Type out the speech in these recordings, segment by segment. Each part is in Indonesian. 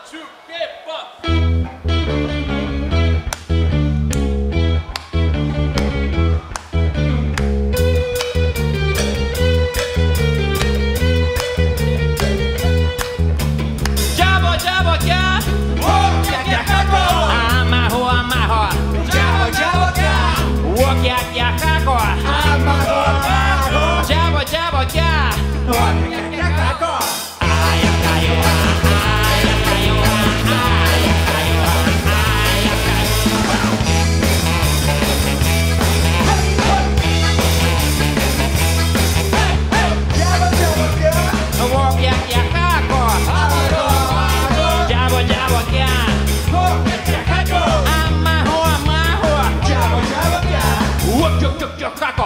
two, get buck. Jabo, jabo, ya. Walk ya kako. Amaho, amaho. Jabo jabo ya. Walk ya kako. Amago amago. Jabo, jabo, ya. Walk ya kako. Jabo jabo ya. Walk ya kako. Amago amago. Jabo, jabo, ya. Walk ya kako. Amaho, amaho. Jabo jabo ya. Walk ya kako.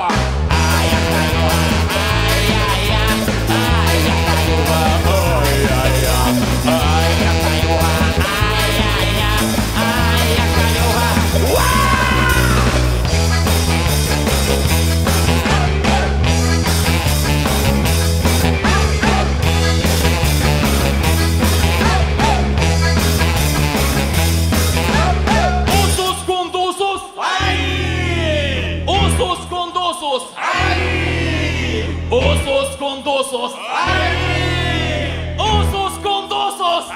Usos condusos. Ai! Usos condusos. Ai! Usos condusos. Ai! Usos condusos.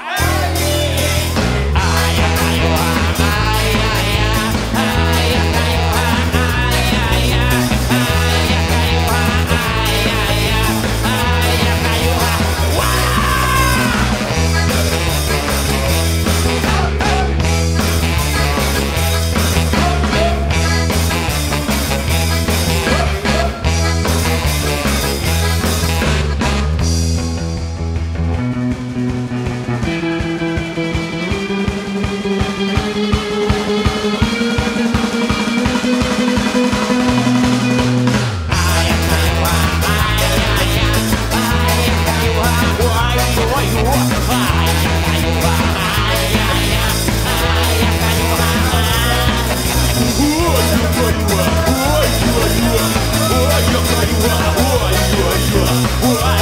Why